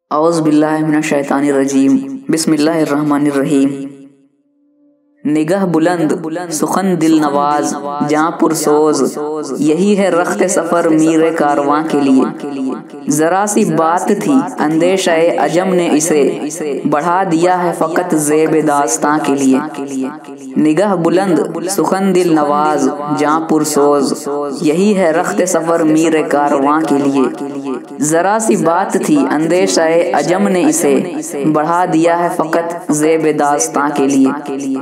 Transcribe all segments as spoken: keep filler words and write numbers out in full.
اعوذ باللہ من الشیطان الرجیم بسم اللہ الرحمن الرحیم۔ نگہ بلند سخن دل نواز جاں پرسوز، یہی ہے رخت سفر میر کارواں کے لیے۔ ذرا سی بات تھی اندیشہ عجم نے اسے بڑھا دیا ہے فقط زیب داستاں کے لیے۔ نگہ بلند سخن دل نواز جاں پرسوز، یہی ہے رخت سفر میر کارواں کے لیے۔ ذرا سی بات تھی اندیشہ عجم نے اسے بڑھا دیا ہے فقط زیب داستاں کے لیے۔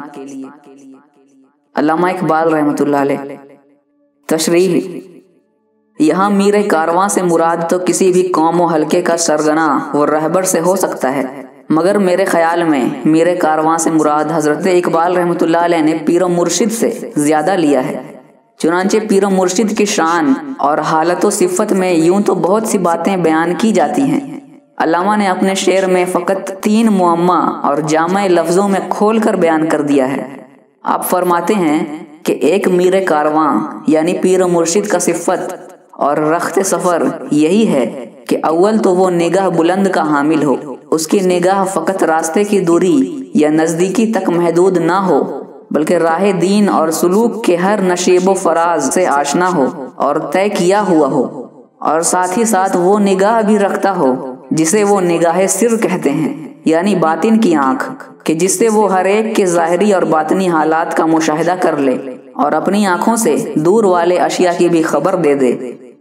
علامہ اقبال رحمۃ اللہ علیہ۔ تشریح: یہاں میر کارواں سے مراد تو کسی بھی قوم و حلقے کا سرگنا و رہبر سے ہو سکتا ہے، مگر میرے خیال میں میر کارواں سے مراد حضرت اقبال رحمۃ اللہ علیہ نے پیر و مرشد سے زیادہ لیا ہے۔ چنانچہ پیر و مرشد کی شان اور حالت و صفت میں یوں تو بہت سی باتیں بیان کی جاتی ہیں، علامہ نے اپنے شعر میں فقط تین معمہ اور جامع لفظوں میں کھول کر بیان کر دیا ہے۔ آپ فرماتے ہیں کہ ایک میر کارواں یعنی پیر و مرشد کا صفت اور رخت سفر یہی ہے کہ اول تو وہ نگاہ بلند کا حامل ہو، اس کی نگاہ فقط راستے کی دوری یا نزدیکی تک محدود نہ ہو بلکہ راہ دین اور سلوک کے ہر نشیب و فراز سے آشنا ہو اور طے کیا ہوا ہو، اور ساتھ ہی ساتھ وہ نگاہ بھی رکھتا ہو جسے وہ نگاہ سر کہتے ہیں، یعنی باطن کی آنکھ، کہ جس سے وہ ہر ایک کے ظاہری اور باطنی حالات کا مشاہدہ کر لے اور اپنی آنکھوں سے دور والے اشیاء کی بھی خبر دے دے۔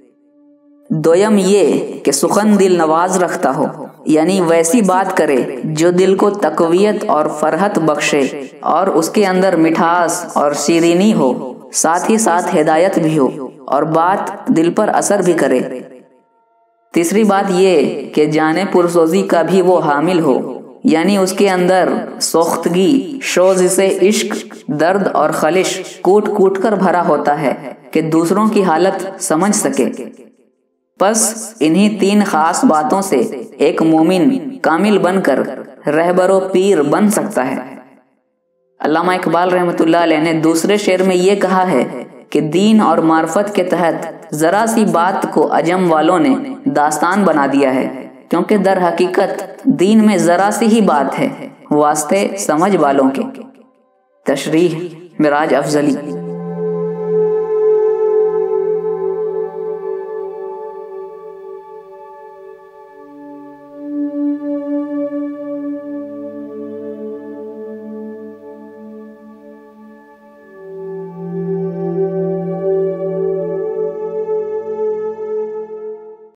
دویم یہ کہ سخن دل نواز رکھتا ہو، یعنی ویسی بات کرے جو دل کو تقویت اور فرحت بخشے اور اس کے اندر مٹھاس اور شیرینی ہو، ساتھ ہی ساتھ ہدایت بھی ہو اور بات دل پر اثر بھی کرے۔ تیسری بات یہ کہ جانے پرسوزی کا بھی وہ حامل ہو، یعنی اس کے اندر سوختگی، شوز سے عشق، درد اور خلش کوٹ کوٹ کر بھرا ہوتا ہے کہ دوسروں کی حالت سمجھ سکے۔ پس انہی تین خاص باتوں سے ایک مومن کامل بن کر رہبر و پیر بن سکتا ہے۔ علامہ اقبال رحمۃ اللہ علیہ نے دوسرے شعر میں یہ کہا ہے کہ دین اور معرفت کے تحت ذرا سی بات کو عجم والوں نے داستان بنا دیا ہے، کیونکہ در حقیقت دین میں ذرا سی ہی بات ہے، واسطے سمجھ والوں کے۔ تشریح: معراج افضلی۔